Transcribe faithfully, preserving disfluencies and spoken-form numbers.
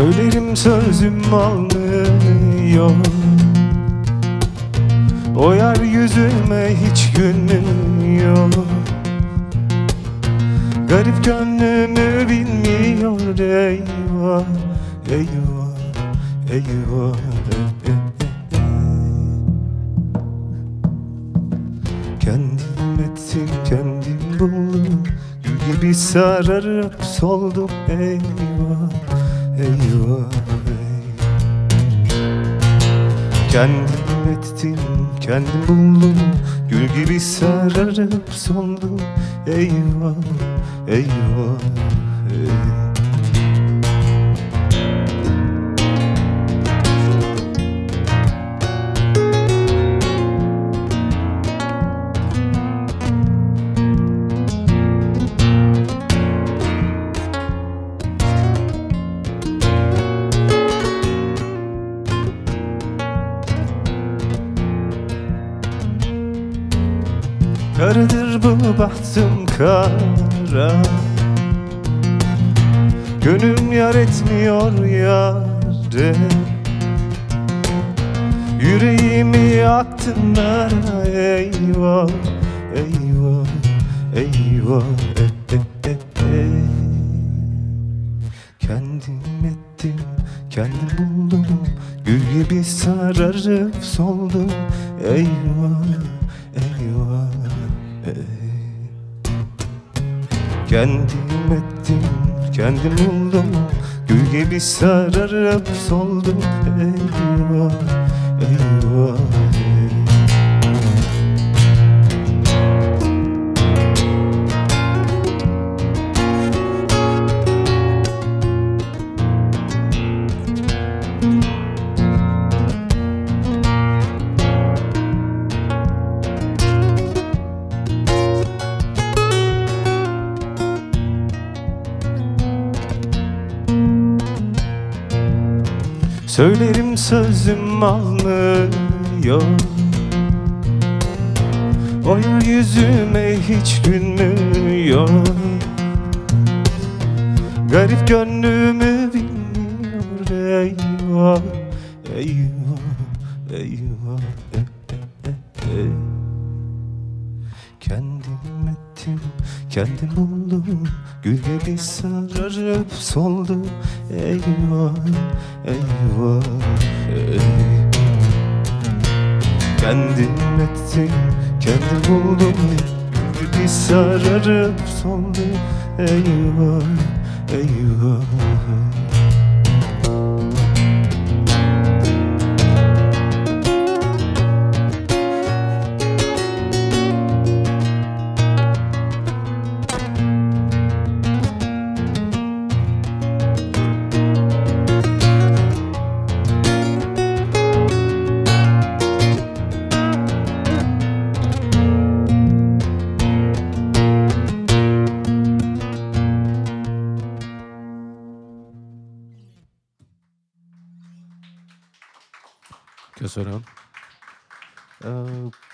Söylerim sözüm almıyor, o yer yüzüme hiç gülmüyor. Garip gönlümü bilmiyor, eyvah, eyvah, eyvah, eyvah. Kendim ettim, kendim buldum, gül gibi sararıp soldum, eyvah, eyvah, eyvah. Kendim ettim, kendim buldum, gül gibi sararıp soldum, eyvah, eyvah, eyvah. Karadır bu bahtım kara, gönlüm yar etmiyor yâre. Yüreğimi attın nara, eyvah, eyvah, eyvah, e, e, e, e. Kendim ettim, kendim buldum, gül gibi sararıp soldum, eyvah, eyvah. Kendim ettim, kendim buldum, gül gibi sararıp soldum, eyvah, eyvah, eyvah. Söylerim sözüm almıyor, o yer yüzüme hiç gülmüyor. Garip gönlümü bilmiyor, eyvah, eyvah, eyvah, e, e, e, e. Kendim ettim, kendim buldum, gül gibi sararıp soldum, eyvah, eyvah, eyvah. Kendim ettim, kendim buldum, gül gibi sararıp soldum, eyvah, eyvah. Köszönöm. Ee,